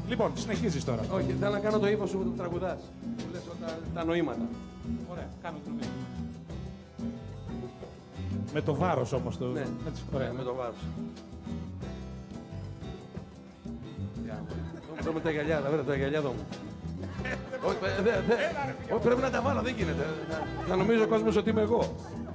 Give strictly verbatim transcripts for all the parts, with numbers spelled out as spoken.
Λοιπόν, συνεχίζεις τώρα. Όχι, θέλω να κάνω το ύφος σου που τραγουδάς. Που λες τα, τα νοήματα. Ωραία, κάνω το νοήμα. Με το βάρος όμως το... Ναι, έτσι, ωραία. με το βάρος. Εδώ με τα γυαλιά, τα βρε, τα γυαλιά εδώ μου. Όχι, πρέπει να τα βάλω, δεν γίνεται. Θα νομίζει ο κόσμος ότι είμαι εγώ.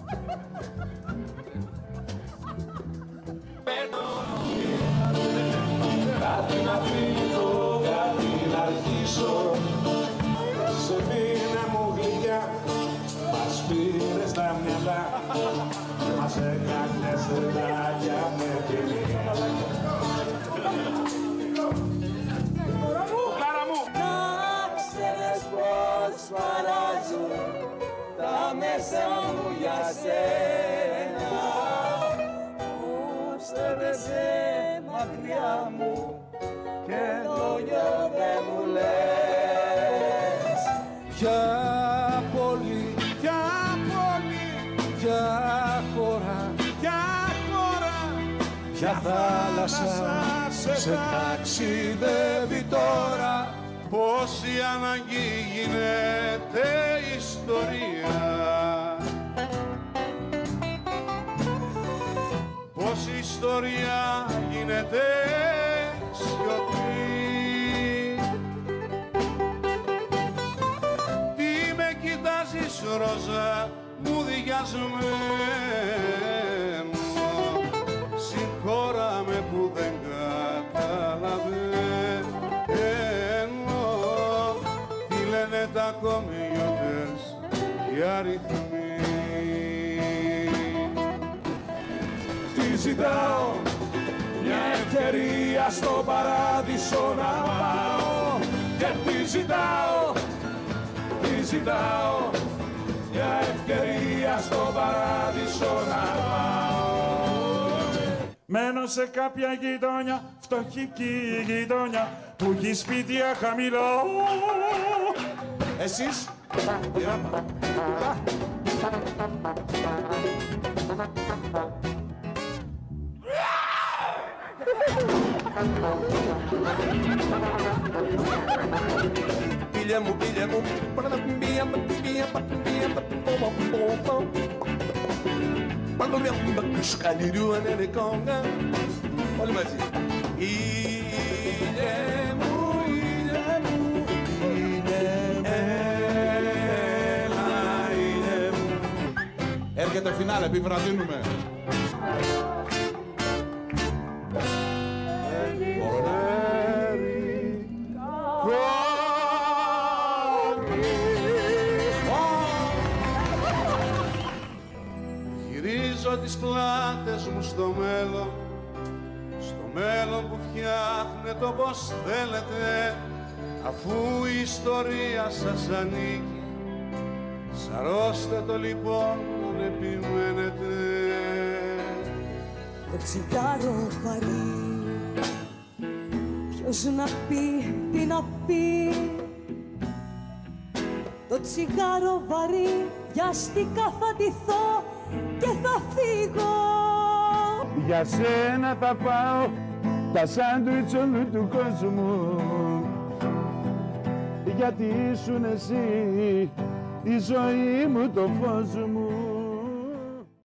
Κάτι να φύγω, κάτι να αρχίσω. Σε μήνα μου γλυκιά, μας πήρες τα μυαλά. Μας έκανες ρετάκια με ποινή. Να ξέρεις πως παράζουν τα μέσα μου για σένα. Πως τρέπεσαι μακριά μου και λόγια δεν μου λες. Ποια πόλη, ποια πόλη, ποια χώρα, ποια χώρα, ποια θάλασσα σε ταξιδεύει τώρα. Πως η ανάγκη γίνεται ιστορία, πως η ιστορία γίνεται σιωπή. Τι με κοιτάζεις ρόζα μου διασμένο, συγχώρα με που δεν καταλαβαίνω. Τι λένε τα κομιώτες οι αριθμοί. Τι ζητάω, μια ευκαιρία στο παράδεισο να πάω. Και τι ζητάω, τι ζητάω, μια ευκαιρία στο παράδεισο να πάω. Μένω σε κάποια γειτόνια, φτωχική γειτόνια, που έχει σπίτια χαμηλό. Εσείς, Πήλια μου, πήλια μου, όλοι μαζί. Ήλιε μου, ήλιε μου, ήλιε μου, έλα ήλιε μου. έρχεται φινάλε, επιβραδύνουμε. Γυρίζω τις πλάτες μου στο μέλλον, στο μέλλον που φτιάχνετε όπως θέλετε, αφού η ιστορία σας ανήκει. Σαρώστε το λοιπόν, αν επιμένετε. Το τσιγάρο βαρύ, ποιος να πει, τι να πει. Το τσιγάρο βαρύ, βιαστικά θα ντυθώ και θα φύγω. Για σένα θα πάω τα σάντουιτς όλου του κόσμου, γιατί ήσουν εσύ η ζωή μου, το φως μου.